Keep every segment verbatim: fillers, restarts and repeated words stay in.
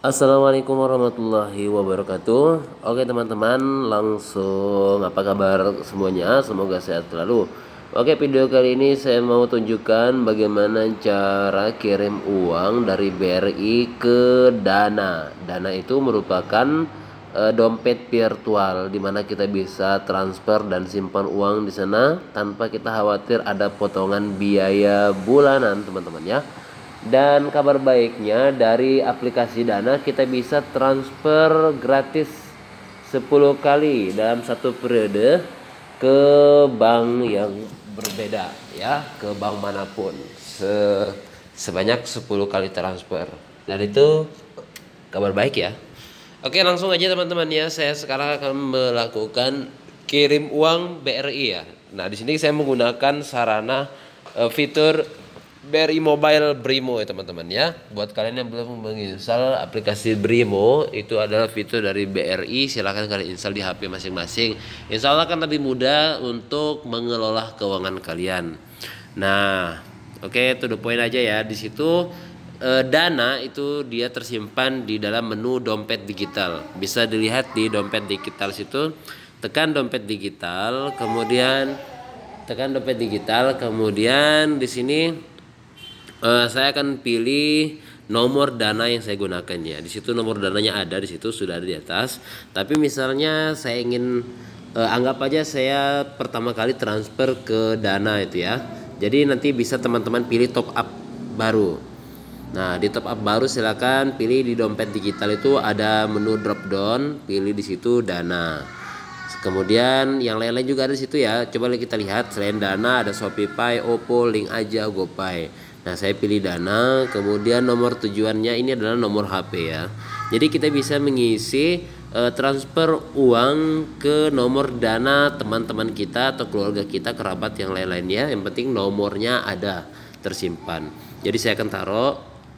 Assalamualaikum warahmatullahi wabarakatuh. Oke teman-teman, langsung apa kabar semuanya? Semoga sehat selalu. Oke, video kali ini saya mau tunjukkan bagaimana cara kirim uang dari B R I ke Dana. Dana itu merupakan eh, dompet virtual di mana kita bisa transfer dan simpan uang di sana tanpa kita khawatir ada potongan biaya bulanan, teman-teman ya. Dan kabar baiknya dari aplikasi Dana kita bisa transfer gratis sepuluh kali dalam satu periode ke bank yang berbeda ya, ke bank manapun. Se sebanyak sepuluh kali transfer. Dan itu kabar baik ya. Oke, langsung aja teman-teman ya. Saya sekarang akan melakukan kirim uang B R I ya. Nah, di sini saya menggunakan sarana uh, fitur B R I Mobile Brimo ya teman-teman ya. Buat kalian yang belum menginstal aplikasi Brimo, itu adalah fitur dari B R I. Silahkan kalian install di H P masing-masing. Insya Allah akan lebih mudah untuk mengelola keuangan kalian. Nah, oke, okay, to the point aja ya. Di situ eh, Dana itu dia tersimpan di dalam menu dompet digital. Bisa dilihat di dompet digital situ. Tekan dompet digital, kemudian tekan dompet digital, kemudian di sini Uh, saya akan pilih nomor dana yang saya gunakan ya. Di situ nomor dananya ada, di situ sudah ada di atas. Tapi misalnya saya ingin uh, anggap aja saya pertama kali transfer ke Dana itu ya. Jadi nanti bisa teman-teman pilih top up baru. Nah, di top up baru silakan pilih di dompet digital itu ada menu drop down, pilih di situ Dana. Kemudian yang lain-lain juga ada di situ ya. Coba kita lihat, selain Dana ada Shopee, Oppo, Link Aja, GoPay. Nah, saya pilih Dana, kemudian nomor tujuannya ini adalah nomor H P ya. Jadi kita bisa mengisi e, transfer uang ke nomor Dana teman-teman kita atau keluarga kita, kerabat yang lain-lainnya. Yang penting nomornya ada tersimpan. Jadi saya akan taruh,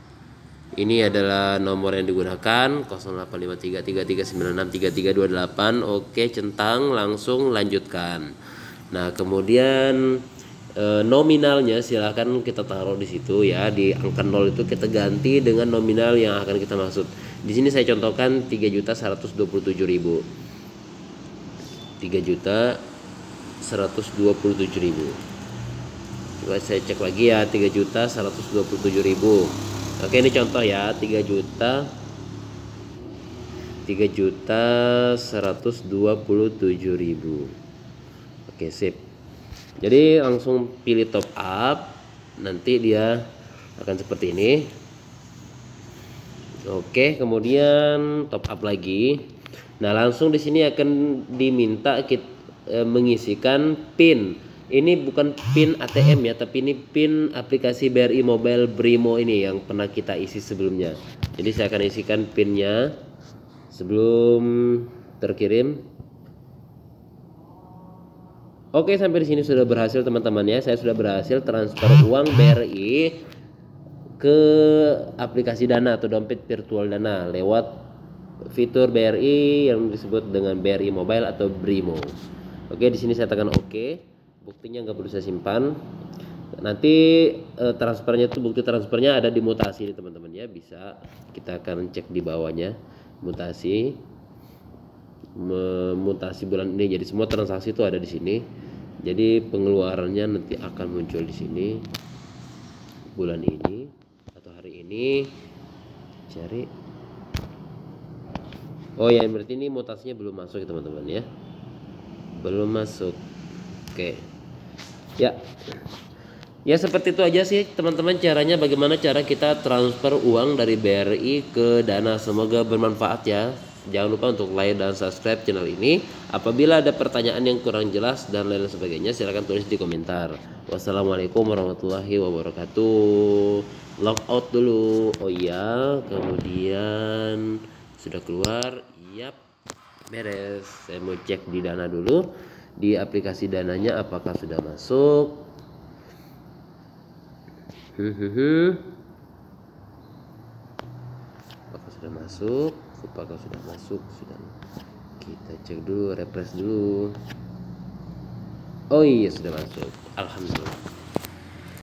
ini adalah nomor yang digunakan nol delapan lima tiga tiga tiga sembilan enam tiga tiga dua delapan. Oke, centang, langsung lanjutkan. Nah, kemudian E, nominalnya silahkan kita taruh di situ ya, di angka nol itu kita ganti dengan nominal yang akan kita maksud. Di sini saya contohkan tiga juta seratus dua puluh tujuh ribu. tiga juta seratus dua puluh tujuh ribu. Coba saya cek lagi ya, tiga juta seratus dua puluh tujuh ribu. Oke, ini contoh ya, tiga juta tiga juta seratus dua puluh tujuh ribu. Oke, sip. Jadi langsung pilih top up, nanti dia akan seperti ini. Oke, kemudian top up lagi. Nah, langsung di sini akan diminta kita e, mengisikan PIN. Ini bukan PIN A T M ya, tapi ini PIN aplikasi B R I Mobile Brimo ini yang pernah kita isi sebelumnya. Jadi saya akan isikan PIN-nya sebelum terkirim. Oke, sampai di sini sudah berhasil teman-teman ya. Saya sudah berhasil transfer uang B R I ke aplikasi Dana atau dompet virtual Dana lewat fitur B R I yang disebut dengan B R I Mobile atau Brimo. Oke, di sini saya tekan oke. Buktinya nggak perlu saya simpan. Nanti eh, transfernya itu, bukti transfernya ada di mutasi nih teman-teman ya. Bisa kita akan cek di bawahnya mutasi. Memutasi bulan ini, jadi semua transaksi itu ada di sini. Jadi pengeluarannya nanti akan muncul di sini bulan ini atau hari ini. Cari. Oh ya, berarti ini mutasinya belum masuk ya teman-teman ya. Belum masuk. Oke. Ya. Ya seperti itu aja sih teman-teman caranya, bagaimana cara kita transfer uang dari B R I ke Dana. Semoga bermanfaat ya. Jangan lupa untuk like dan subscribe channel ini. Apabila ada pertanyaan yang kurang jelas dan lain sebagainya, silahkan tulis di komentar. Wassalamualaikum warahmatullahi wabarakatuh. Log out dulu. Oh iya, kemudian sudah keluar. Yap, beres. Saya mau cek di Dana dulu, di aplikasi Dananya apakah sudah masuk. Apakah sudah masuk? Apakah sudah masuk? Sudah. Kita cek dulu, refresh dulu. Oh iya, sudah masuk. Alhamdulillah.